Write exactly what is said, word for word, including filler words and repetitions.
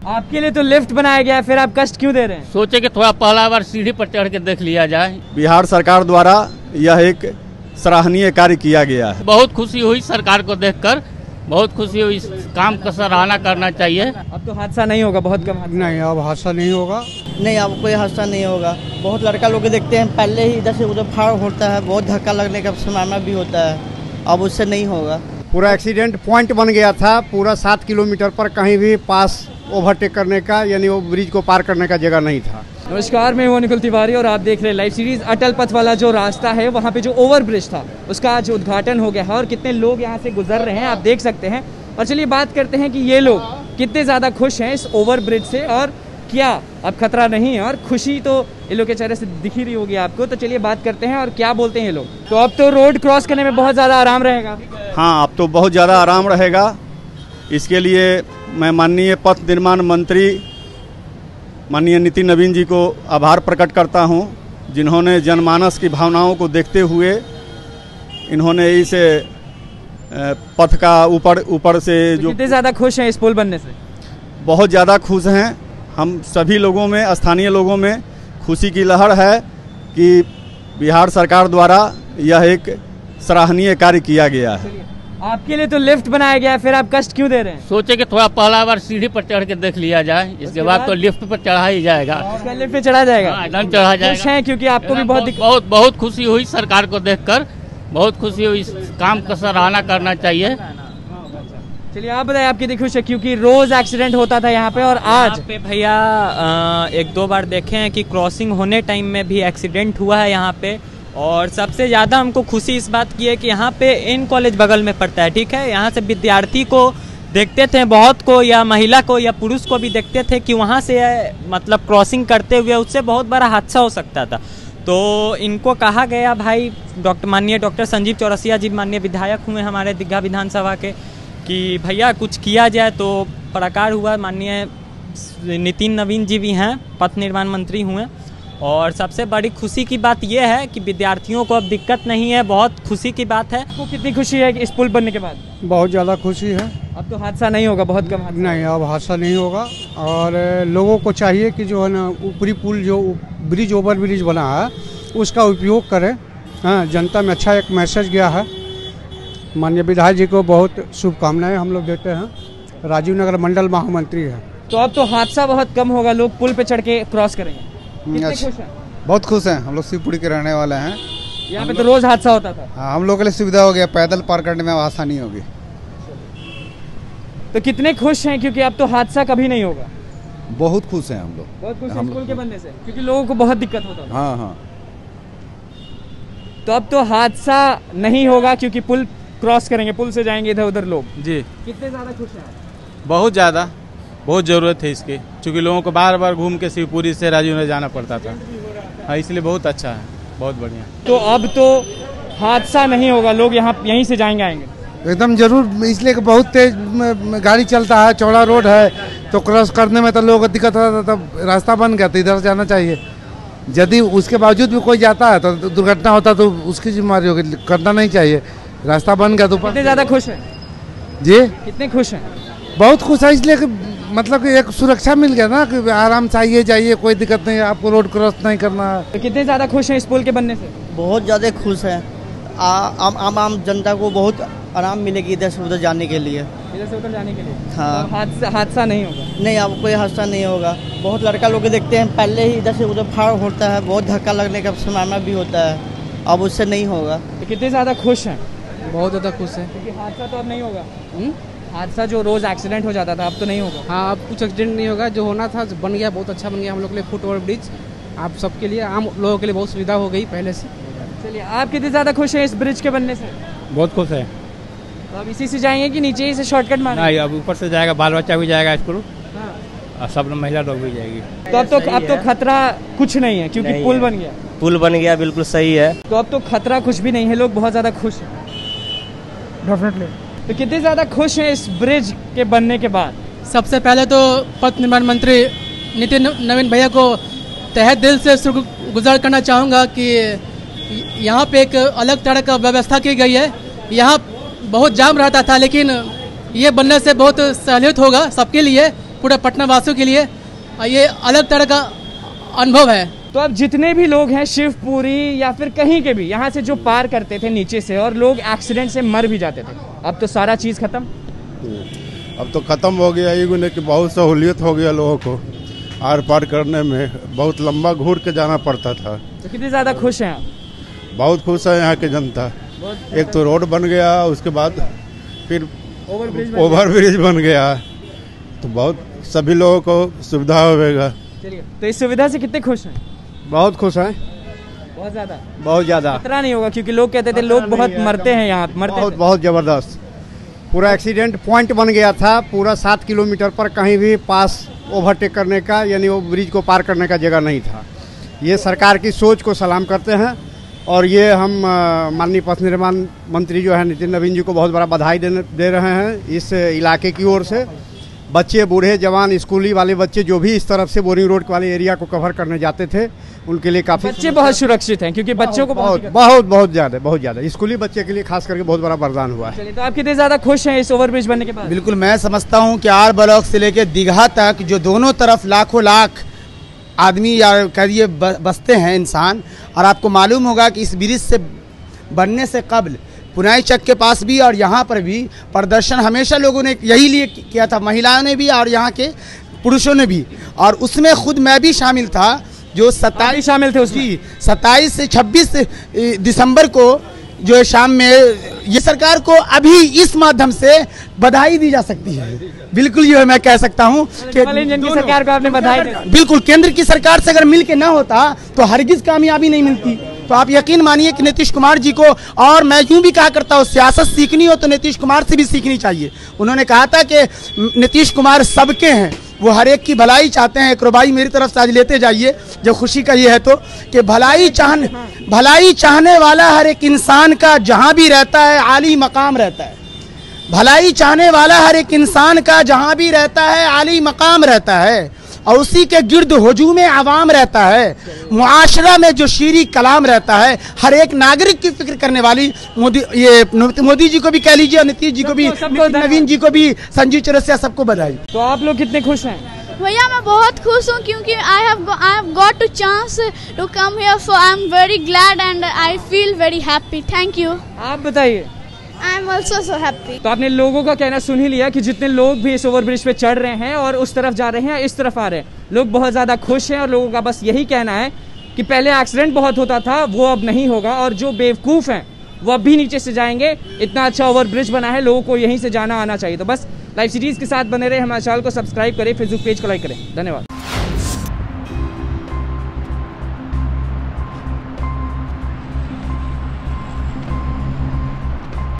आपके लिए तो लिफ्ट बनाया गया है, फिर आप कष्ट क्यों दे रहे हैं? सोचे कि थोड़ा पहला बार सीढ़ी पर चढ़ के देख लिया जाए। बिहार सरकार द्वारा यह एक सराहनीय कार्य किया गया है। बहुत खुशी हुई सरकार को देखकर, बहुत खुशी हुई। इस काम का सराहना करना चाहिए। अब तो हादसा नहीं होगा, बहुत कम हादसा। नहीं, अब हादसा नहीं होगा। नहीं, अब कोई हादसा नहीं होगा। बहुत लड़का लोग देखते हैं पहले ही इधर से उधर फाड़ होता है, बहुत धक्का लगने का संभावना भी होता है, अब उससे नहीं होगा। पूरा एक्सीडेंट पॉइंट बन गया था, पूरा सात किलोमीटर पर कहीं भी पास ओवरटेक करने का, यानी वो ब्रिज को पार करने का जगह नहीं था। नमस्कार, मैं हूं निकुल तिवारी और आप देख रहे हैं लाइव सीरीज। अटल पथ वाला जो रास्ता है, वहां पे जो ओवर ब्रिज था, उसका आज उद्घाटन हो गया है और कितने लोग यहां से गुजर रहे हैं आप देख सकते हैं। और चलिए बात करते हैं कि ये लोग कितने ज़्यादा खुश हैं इस ओवर ब्रिज से, और क्या अब खतरा नहीं है, और खुशी तो ये लोग के चेहरे से दिख ही रही होगी आपको। तो चलिए बात करते हैं और क्या बोलते हैं ये लोग। तो अब तो रोड क्रॉस करने में बहुत ज़्यादा आराम रहेगा। हाँ, अब तो बहुत ज़्यादा आराम रहेगा। इसके लिए मैं माननीय पथ निर्माण मंत्री माननीय नितिन नवीन जी को आभार प्रकट करता हूं, जिन्होंने जनमानस की भावनाओं को देखते हुए इन्होंने इस पथ का ऊपर ऊपर से तो जो कितने ज़्यादा खुश हैं इस पुल बनने से? बहुत ज़्यादा खुश हैं। हम सभी लोगों में, स्थानीय लोगों में खुशी की लहर है कि बिहार सरकार द्वारा यह एक सराहनीय कार्य किया गया है। आपके लिए तो लिफ्ट बनाया गया है, फिर आप कष्ट क्यों दे रहे हैं? सोचे कि थोड़ा पहला बार सीढ़ी पर चढ़ के देख लिया जाए, इसके बाद तो लिफ्ट पर चढ़ा ही जाएगा। लिफ्ट पे चढ़ा जाएगा? हाँ, एकदम चढ़ा जाएगा। खुश हैं क्योंकि आपको भी बहुत बहुत बहुत बहुत खुशी हुई सरकार को देखकर, बहुत खुशी हुई। इस काम का सराहना करना चाहिए। चलिए आप बताइए, आपकी देखिए खुश है क्योंकि रोज एक्सीडेंट होता था यहाँ पे, और आज पे भैया एक दो बार देखे हैं कि क्रॉसिंग होने टाइम में भी एक्सीडेंट हुआ है यहाँ पे। और सबसे ज़्यादा हमको खुशी इस बात की है कि यहाँ पे इन कॉलेज बगल में पड़ता है, ठीक है। यहाँ से विद्यार्थी को देखते थे बहुत को, या महिला को या पुरुष को भी देखते थे कि वहाँ से मतलब क्रॉसिंग करते हुए उससे बहुत बड़ा हादसा हो सकता था। तो इनको कहा गया, भाई डॉक्टर माननीय डॉक्टर संजीव चौरसिया जी माननीय विधायक हुए हमारे दीघा विधानसभा के, कि भैया कुछ किया जाए। तो प्रकार हुआ, माननीय नितिन नवीन जी भी हैं, पथ निर्माण मंत्री हुए। और सबसे बड़ी खुशी की बात यह है कि विद्यार्थियों को अब दिक्कत नहीं है, बहुत खुशी की बात है। आपको कितनी खुशी है कि इस पुल बनने के बाद? बहुत ज़्यादा खुशी है। अब तो हादसा नहीं होगा, बहुत कम हादसा। नहीं, अब हादसा नहीं होगा। और लोगों को चाहिए कि जो है ना ऊपरी पुल, जो ब्रिज ओवर ब्रिज बना है, उसका उपयोग करें। हाँ, जनता में अच्छा एक मैसेज गया है। माननीय विधायक जी को बहुत शुभकामनाएं हम लोग देते हैं। राजीव नगर मंडल महामंत्री है। तो अब तो हादसा बहुत कम होगा, लोग पुल पे चढ़ के क्रॉस करेंगे। कितने खुश हैं? बहुत खुश हैं। हम लोग शिवपुरी के रहने वाले हैं। यहाँ पे तो रोज हादसा होता था। हाँ, हम लोग के लिए सुविधा हो गया, पैदल पार करने में आसानी होगी। तो कितने खुश हैं क्योंकि अब तो हादसा कभी नहीं होगा? बहुत खुश हैं हम लोग। बहुत खुश हैं पुल के बनने से, क्योंकि लोगों को बहुत दिक्कत होता था। हाँ हाँ। तो अब तो हादसा नहीं होगा क्योंकि पुल क्रॉस करेंगे, पुल से जाएंगे इधर उधर लोग। जी, कितने ज्यादा खुश हैं? बहुत ज़्यादा, बहुत ज़रूरत है इसकी, क्योंकि लोगों को बार बार घूम के शिवपुरी से राजीव नगर जाना पड़ता था। हाँ, इसलिए बहुत अच्छा है, बहुत बढ़िया। तो अब तो हादसा नहीं होगा, लोग यहाँ यहीं से जाएंगे आएंगे। एकदम जरूर, इसलिए कि बहुत तेज गाड़ी चलता है, चौड़ा रोड है, तो क्रॉस करने में तो लोगों को दिक्कत होता था। तब रास्ता बन गया तो इधर जाना चाहिए। यदि उसके बावजूद भी कोई जाता है तो दुर्घटना होता तो उसकी जिम्मेदारी होगी, करना नहीं चाहिए। रास्ता बन गया तो। कितने ज़्यादा खुश हैं? जी, कितने खुश हैं? बहुत खुश है, इसलिए कि मतलब कि एक सुरक्षा मिल गया ना, कि आराम से आइए जाइए, कोई दिक्कत नहीं है, आपको रोड क्रॉस नहीं करना है। तो कितने ज़्यादा खुश हैं इस पुल के बनने से? बहुत ज़्यादा खुश हैं। आम आम आम जनता को बहुत आराम मिलेगी इधर से उधर जाने के लिए, इधर से उधर जाने के लिए। हाँ, तो हादसा हादसा नहीं होगा। नहीं, अब कोई हादसा नहीं होगा। बहुत लड़का लोग देखते हैं पहले ही इधर से उधर फाड़ होता है, बहुत धक्का लगने का संभावना भी होता है, अब उससे नहीं होगा। तो कितने ज़्यादा खुश हैं? बहुत ज़्यादा खुश है क्योंकि हादसा तो अब नहीं होगा। हादसा जो रोज एक्सीडेंट हो जाता था, अब तो नहीं होगा। हाँ, अब कुछ एक्सीडेंट नहीं होगा। जो होना था बन गया, बहुत अच्छा बन गया हम लोग के लिए फुट ओवर ब्रिज। आप सबके लिए, आम लोगों के लिए बहुत सुविधा हो गई पहले से। चलिए, आप कितने ज़्यादा खुश हैं इस ब्रिज के बनने से? बहुत खुश है। तो अब इसी से जाएंगे कि नीचे ही से शॉर्टकट मारेंगे? नहीं, अब ऊपर से जाएगा, बाल बच्चा भी जाएगा स्कूल, और सब महिला लोग भी जाएगी। तो अब तो अब तो खतरा कुछ नहीं है क्योंकि पुल बन गया। पुल बन गया, बिल्कुल सही है। तो अब तो खतरा कुछ भी नहीं है, लोग बहुत ज़्यादा खुश हैं। डेफिनेटली। तो कितने ज़्यादा खुश हैं इस ब्रिज के बनने के बाद? सबसे पहले तो पथ निर्माण मंत्री नितिन नवीन भैया को तहे दिल से शुक्रगुजार करना चाहूँगा कि यहाँ पे एक अलग तरह का व्यवस्था की गई है। यहाँ बहुत जाम रहता था, लेकिन ये बनने से बहुत सहूलियत होगा सबके लिए। पूरे पटना वासियों के लिए ये अलग तरह का अनुभव है। तो अब जितने भी लोग हैं शिवपुरी या फिर कहीं के भी यहाँ से जो पार करते थे नीचे से और लोग एक्सीडेंट से मर भी जाते थे, अब तो सारा चीज़ खत्म। अब तो ख़त्म हो गया, ये कि बहुत सहूलियत हो गया लोगों को आर पार करने में। बहुत लंबा घूर के जाना पड़ता था। तो कितने ज़्यादा खुश हैं आप? बहुत खुश है यहाँ की जनता। एक तो रोड बन गया, उसके बाद फिर ओवर ब्रिज बन गया, तो बहुत सभी लोगों को सुविधा होगा। चलिए, तो इस सुविधा से कितने खुश हैं? बहुत खुश हैं, बहुत ज़्यादा। बहुत ज़्यादा। खतरा नहीं होगा क्योंकि लोग कहते थे लोग बहुत मरते हैं यहाँ, मरते बहुत बहुत ज़बरदस्त। पूरा एक्सीडेंट पॉइंट बन गया था, पूरा सात किलोमीटर पर कहीं भी पास ओवरटेक करने का, यानी वो ब्रिज को पार करने का जगह नहीं था। ये सरकार की सोच को सलाम करते हैं और ये हम माननीय पथ निर्माण मंत्री जो है नितिन नवीन जी को बहुत बड़ा बधाई दे, दे रहे हैं इस इलाके की ओर से। बच्चे, बूढ़े, जवान, स्कूली वाले बच्चे जो भी इस तरफ से बोरिंग रोड वाले एरिया को कवर करने जाते थे, उनके लिए काफी बच्चे बहुत सुरक्षित हैं क्योंकि बच्चों को बहुत बहुत बहुत ज्यादा बहुत ज्यादा स्कूली बच्चे के लिए खास करके बहुत बड़ा वरदान हुआ है। तो आप कितने ज्यादा खुश हैं इस ओवरब्रिज बनने के बाद? बिल्कुल, मैं समझता हूं कि आर ब्लॉक से लेकर दीघा तक जो दोनों तरफ लाखों लाख आदमी या कहिए बसते हैं इंसान, और आपको मालूम होगा कि इस ब्रिज से बनने से कबल पुनाई चक के पास भी और यहाँ पर भी प्रदर्शन हमेशा लोगों ने यही लिए किया था, महिलाओं ने भी और यहाँ के पुरुषों ने भी, और उसमें खुद मैं भी शामिल था जो सत्ताईस शामिल थे उसमें। सत्ताईस से छब्बीस दिसंबर को जो शाम में ये सरकार को अभी इस माध्यम से बधाई दी जा सकती है। बिल्कुल ये मैं कह सकता हूँ कि की सरकार को आपने बधाई दी। बिल्कुल, केंद्र की सरकार से अगर मिल के ना होता तो हरगिज कामयाबी नहीं मिलती। तो आप यकीन मानिए कि नीतीश कुमार जी को, और मैं यूं भी कहा करता हूँ सियासत सीखनी हो तो नीतीश कुमार से भी सीखनी चाहिए। उन्होंने कहा था कि नीतीश कुमार सबके हैं, वो हर एक की भलाई चाहते हैं। एक भाई मेरी तरफ से आज लेते जाइए, जब खुशी का ये है तो कि भलाई चाहने भलाई चाहने वाला हर एक इंसान का जहां भी रहता है आली मकाम रहता है। भलाई चाहने वाला हर एक इंसान का जहां भी रहता है आली मकाम रहता है, और उसी के गिर्द हुजूम आवाम रहता है। मुआशरा में जो शीरी कलाम रहता है, हर एक नागरिक की फिक्र करने वाली मोदी, ये मोदी जी को भी कह लीजिए, नीतीश जी को भी, नवीन जी को भी, संजीव चौरसिया, सबको बधाई। तो आप लोग कितने खुश हैं? भैया मैं बहुत खुश हूँ क्योंकि I have I have got to chance to come here, so I am very glad and I feel very happy. Thank you. आप बताइए। I am also so happy. तो आपने लोगों का कहना सुन ही लिया कि जितने लोग भी इस ओवरब्रिज पे चढ़ रहे हैं और उस तरफ जा रहे हैं, इस तरफ आ रहे हैं, लोग बहुत ज़्यादा खुश हैं। और लोगों का बस यही कहना है कि पहले एक्सीडेंट बहुत होता था, वो अब नहीं होगा, और जो बेवकूफ़ हैं वो अब भी नीचे से जाएंगे। इतना अच्छा ओवरब्रिज बना है, लोगों को यहीं से जाना आना चाहिए। तो बस लाइव सीरीज़ के साथ बने रहे, हमारे चैनल को सब्सक्राइब करें, फेसबुक पेज को लाइक करें। धन्यवाद।